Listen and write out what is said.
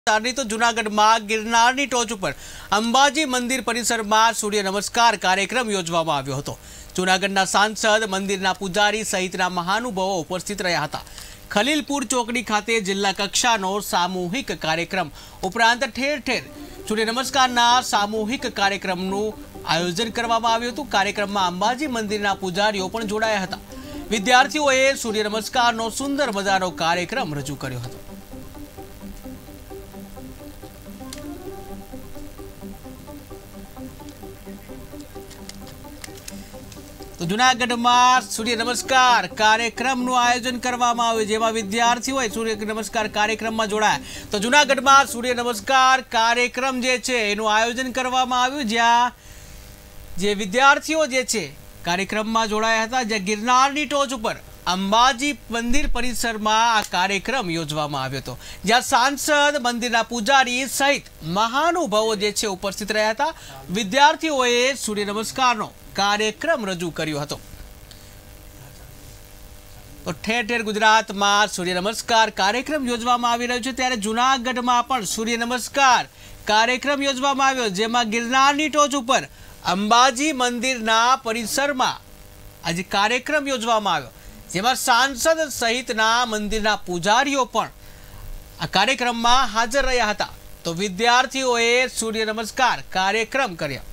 तो जूनागढ़ में गिरनारनी टोच पर अंबाजी मंदिर परिसर में सूर्य नमस्कार कार्यक्रम योजवामां आव्यो हतो। जूनागढ़ना सांसद मंदिरना पुजारी सहितना महानुभावो उपस्थित रह्या हता। खलीलपुर चौकड़ी खाते जिल्ला कक्षानो सामूहिक कार्यक्रम उपरांत ठेर ठेर सूर्य नमस्कारना सामूहिक कार्यक्रमनुं आयोजन करवामां आव्युं हतुं। कार्यक्रममां अंबाजी मंदिरना पुजारीओ पण जोडाया हता। विद्यार्थीओए सूर्य नमस्कारनो सुंदर मजानो कार्यक्रम रजू कर्यो हतो। तो जूनागढ़ में सूर्य नमस्कार कार्यक्रम आयोजन करवामां आव्युं, जेमां विद्यार्थीओए सूर्य नमस्कार कार्यक्रम में जोड़ाया। तो जूनागढ़ में सूर्य नमस्कार कार्यक्रम जे छे एनुं आयोजन करवामां आव्युं, ज्यां जे विद्यार्थीओ जे छे कार्यक्रम में जोड़ाया हता। ज्यां गिरनारनी टोच पर अंबाजी मंदिर परिसर में आ कार्यक्रम योजवामां आव्यो हतो, ज्यां सांसद मंदिरना पुजारी सहित महानुभावो जे छे उपस्थित रह्या हता। विद्यार्थीओए सूर्य नमस्कारनो कार्यक्रम रजू कर्यो हतो। तो ठेर ठेर गुजरात में सूर्य नमस्कार कार्यक्रम योजवामां आवी रह्यो छे, त्यारे जूनागढ़ में पण सूर्य नमस्कार कार्यक्रम योजवामां आव्यो, जेमां गिरनारनी टोच पर अंबाजी मंदिरना परिसरमां आज कार्यक्रम योजवामां आव्यो, जेमां सांसद सहितना मंदिरना पुजारीओ पण आ कार्यक्रममां हाजर रह्या हता। तो विद्यार्थीओए सूर्य नमस्कार कार्यक्रम कर्या।